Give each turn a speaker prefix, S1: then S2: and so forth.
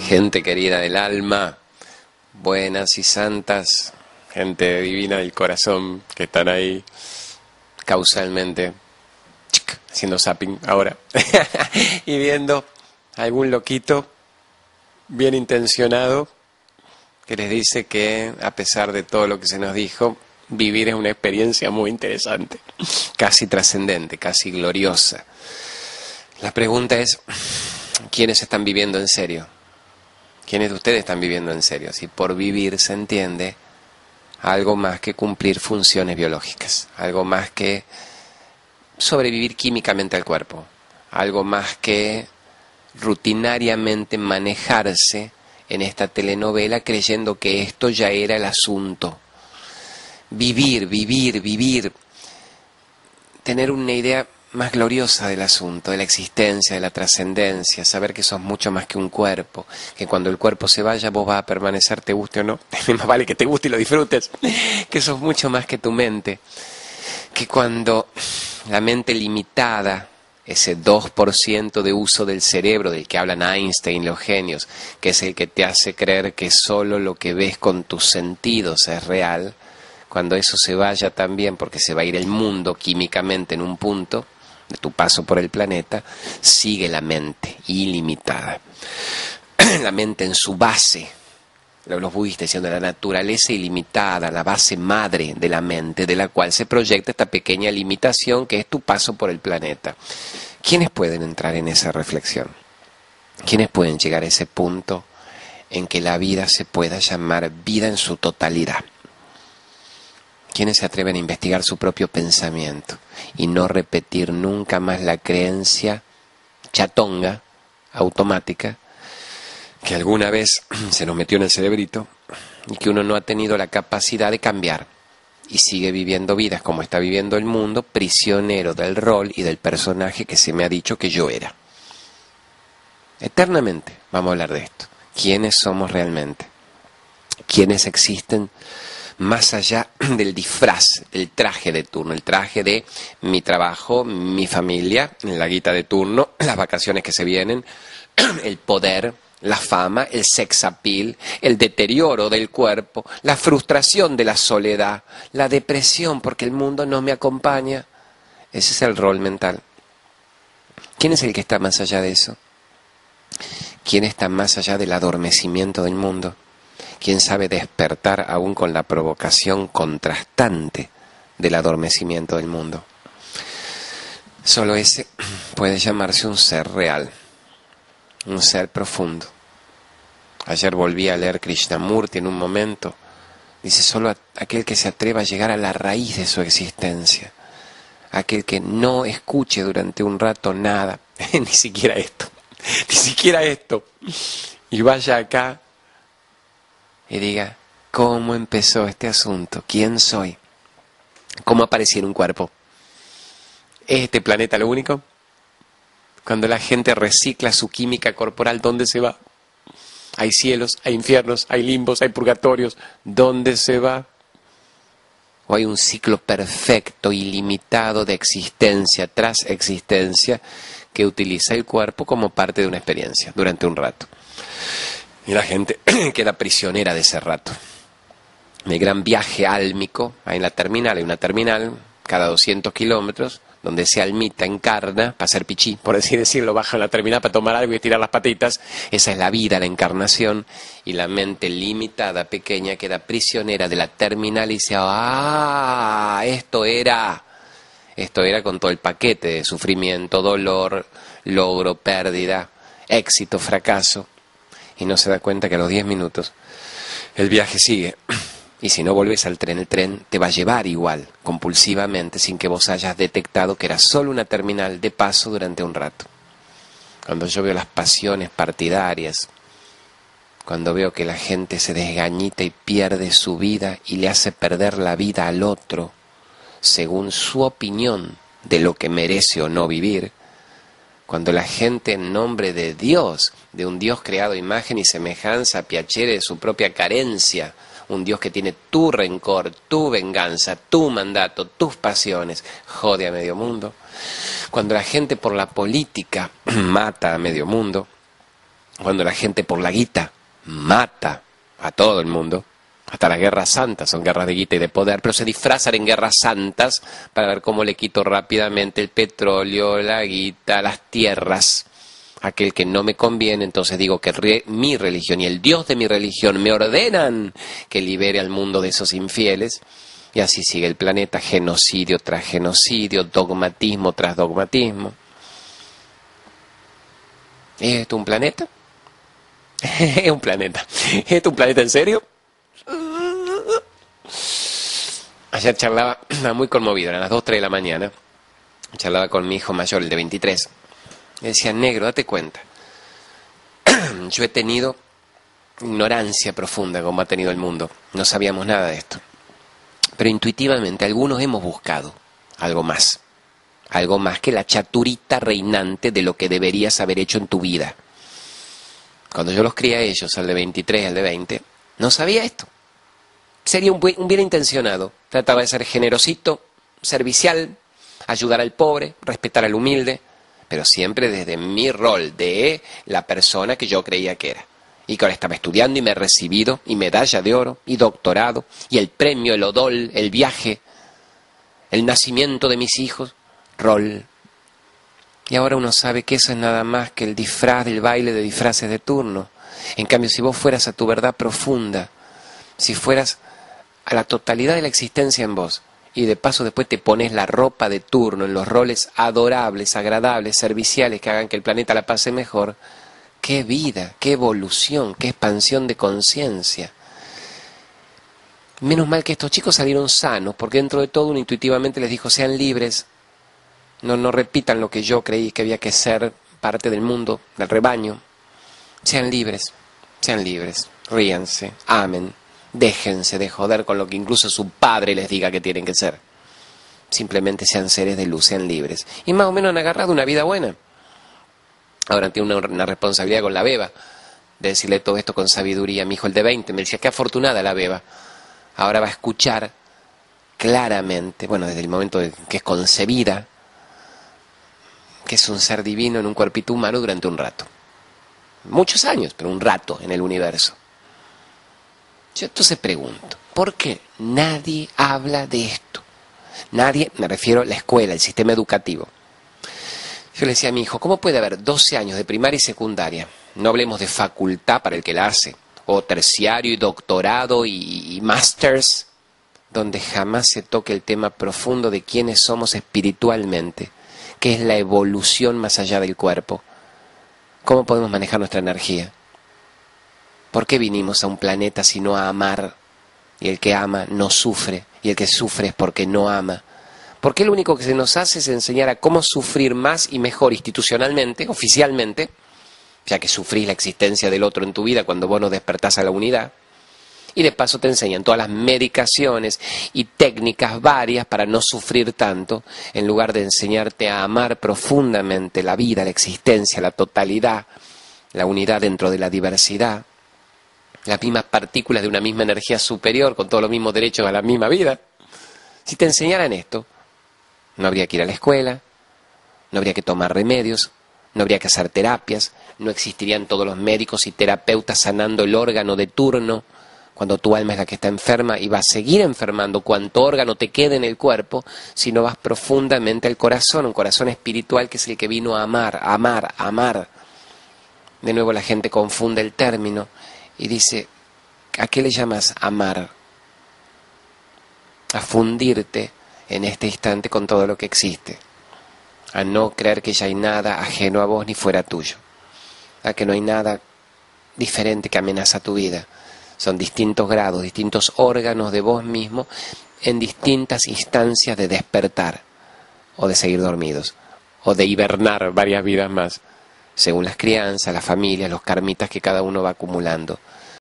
S1: Gente querida del alma, buenas y santas, gente divina del corazón que están ahí causalmente haciendo zapping ahora y viendo a algún loquito bien intencionado que les dice que a pesar de todo lo que se nos dijo, vivir es una experiencia muy interesante, casi trascendente, casi gloriosa. La pregunta es, ¿quiénes están viviendo en serio? ¿Quiénes de ustedes están viviendo en serio? Si por vivir se entiende algo más que cumplir funciones biológicas, algo más que sobrevivir químicamente al cuerpo, algo más que rutinariamente manejarse en esta telenovela creyendo que esto ya era el asunto. Vivir, tener una idea más gloriosa del asunto, de la existencia, de la trascendencia, saber que sos mucho más que un cuerpo, que cuando el cuerpo se vaya vos vas a permanecer, te guste o no, más vale que te guste y lo disfrutes, que sos mucho más que tu mente, que cuando la mente limitada, ese 2% de uso del cerebro del que hablan Einstein, los genios, que es el que te hace creer que solo lo que ves con tus sentidos es real, cuando eso se vaya también, porque se va a ir el mundo químicamente en un punto de tu paso por el planeta, sigue la mente ilimitada. La mente en su base, los budistas diciendo la naturaleza ilimitada, la base madre de la mente, de la cual se proyecta esta pequeña limitación que es tu paso por el planeta. ¿Quiénes pueden entrar en esa reflexión? ¿Quiénes pueden llegar a ese punto en que la vida se pueda llamar vida en su totalidad? ¿Quiénes se atreven a investigar su propio pensamiento y no repetir nunca más la creencia chatonga, automática, que alguna vez se nos metió en el cerebrito y que uno no ha tenido la capacidad de cambiar y sigue viviendo vidas como está viviendo el mundo, prisionero del rol y del personaje que se me ha dicho que yo era? Eternamente vamos a hablar de esto. ¿Quiénes somos realmente? ¿Quiénes existen más allá del disfraz, del traje de turno, el traje de mi trabajo, mi familia, la guita de turno, las vacaciones que se vienen, el poder, la fama, el sex appeal, el deterioro del cuerpo, la frustración de la soledad, la depresión porque el mundo no me acompaña? Ese es el rol mental. ¿Quién es el que está más allá de eso? ¿Quién está más allá del adormecimiento del mundo? ¿Quién sabe despertar aún con la provocación contrastante del adormecimiento del mundo? Solo ese puede llamarse un ser real, un ser profundo. Ayer volví a leer Krishnamurti en un momento. Dice, solo aquel que se atreva a llegar a la raíz de su existencia, aquel que no escuche durante un rato nada, ni siquiera esto, y vaya acá y diga, ¿cómo empezó este asunto? ¿Quién soy? ¿Cómo aparecí en un cuerpo? ¿Es este planeta lo único? Cuando la gente recicla su química corporal, ¿dónde se va? Hay cielos, hay infiernos, hay limbos, hay purgatorios. ¿Dónde se va? ¿O hay un ciclo perfecto, ilimitado de existencia tras existencia que utiliza el cuerpo como parte de una experiencia durante un rato? Y la gente queda prisionera de ese rato. En el gran viaje álmico, hay una terminal cada 200 kilómetros, donde ese almita encarna para hacer pichí, por así decirlo, baja en la terminal para tomar algo y estirar las patitas. Esa es la vida, la encarnación, y la mente limitada, pequeña, queda prisionera de la terminal y dice, esto era con todo el paquete de sufrimiento, dolor, logro, pérdida, éxito, fracaso. Y no se da cuenta que a los 10 minutos el viaje sigue. Y si no volvés al tren, el tren te va a llevar igual, compulsivamente, sin que vos hayas detectado que era solo una terminal de paso durante un rato. Cuando yo veo las pasiones partidarias, cuando veo que la gente se desgañita y pierde su vida y le hace perder la vida al otro, según su opinión de lo que merece o no vivir, cuando la gente en nombre de Dios, de un Dios creado a imagen y semejanza, piacere de su propia carencia, un Dios que tiene tu rencor, tu venganza, tu mandato, tus pasiones, jode a medio mundo. Cuando la gente por la política mata a medio mundo, cuando la gente por la guita mata a todo el mundo. Hasta las guerras santas son guerras de guita y de poder, pero se disfrazan en guerras santas para ver cómo le quito rápidamente el petróleo, la guita, las tierras. Aquel que no me conviene, entonces digo que mi religión y el Dios de mi religión me ordenan que libere al mundo de esos infieles. Y así sigue el planeta, genocidio tras genocidio, dogmatismo tras dogmatismo. ¿Es esto un planeta? Es un planeta. ¿Es esto un planeta en serio? Ayer charlaba, muy conmovido, eran las 2, 3 de la mañana, charlaba con mi hijo mayor, el de 23, y decía, negro, date cuenta, yo he tenido ignorancia profunda como ha tenido el mundo, no sabíamos nada de esto, pero intuitivamente algunos hemos buscado algo más que la chaturita reinante de lo que deberías haber hecho en tu vida. Cuando yo los crié a ellos, al de 23, al de 20, no sabía esto. Sería un bien intencionado. Trataba de ser generosito, servicial, ayudar al pobre, respetar al humilde, pero siempre desde mi rol de la persona que yo creía que era. Y que ahora estaba estudiando y me he recibido, y medalla de oro, y doctorado, y el premio, el odol, el viaje, el nacimiento de mis hijos, rol. Y ahora uno sabe que eso es nada más que el disfraz del baile de disfraces de turno. En cambio, si vos fueras a tu verdad profunda, si fueras a la totalidad de la existencia en vos, y de paso después te pones la ropa de turno en los roles adorables, agradables, serviciales que hagan que el planeta la pase mejor, qué vida, qué evolución, qué expansión de conciencia. Menos mal que estos chicos salieron sanos, porque dentro de todo uno intuitivamente les dijo, sean libres, no repitan lo que yo creí que había que ser parte del mundo, del rebaño, sean libres, ríanse, amen. Déjense de joder con lo que incluso su padre les diga que tienen que ser. Simplemente sean seres de luz, sean libres. Y más o menos han agarrado una vida buena. Ahora tiene una responsabilidad con la beba, de decirle todo esto con sabiduría. Mi hijo, el de 20, me decía, qué afortunada la beba. Ahora va a escuchar claramente, bueno, desde el momento de que es concebida, que es un ser divino en un cuerpito humano durante un rato. Muchos años, pero un rato en el universo. Yo entonces pregunto, ¿por qué nadie habla de esto? Nadie, me refiero a la escuela, el sistema educativo. Yo le decía a mi hijo, ¿cómo puede haber 12 años de primaria y secundaria? No hablemos de facultad para el que la hace, o terciario y doctorado y masters, donde jamás se toque el tema profundo de quiénes somos espiritualmente, qué es la evolución más allá del cuerpo, cómo podemos manejar nuestra energía. ¿Por qué vinimos a un planeta sino a amar? Y el que ama no sufre, y el que sufre es porque no ama. ¿Por qué lo único que se nos hace es enseñar a cómo sufrir más y mejor institucionalmente, oficialmente, ya que sufrís la existencia del otro en tu vida cuando vos no despertás a la unidad? Y de paso te enseñan todas las medicaciones y técnicas varias para no sufrir tanto, en lugar de enseñarte a amar profundamente la vida, la existencia, la totalidad, la unidad dentro de la diversidad. Las mismas partículas de una misma energía superior, con todos los mismos derechos a la misma vida. Si te enseñaran esto, no habría que ir a la escuela, no habría que tomar remedios, no habría que hacer terapias, no existirían todos los médicos y terapeutas sanando el órgano de turno, cuando tu alma es la que está enferma y va a seguir enfermando cuanto órgano te quede en el cuerpo, si no vas profundamente al corazón, un corazón espiritual que es el que vino a amar, amar, amar. De nuevo la gente confunde el término y dice, ¿a qué le llamas amar? A fundirte en este instante con todo lo que existe, a no creer que ya hay nada ajeno a vos ni fuera tuyo, a que no hay nada diferente que amenaza tu vida. Son distintos grados, distintos órganos de vos mismo en distintas instancias de despertar o de seguir dormidos o de hibernar varias vidas más, según las crianzas, las familias, los karmitas que cada uno va acumulando.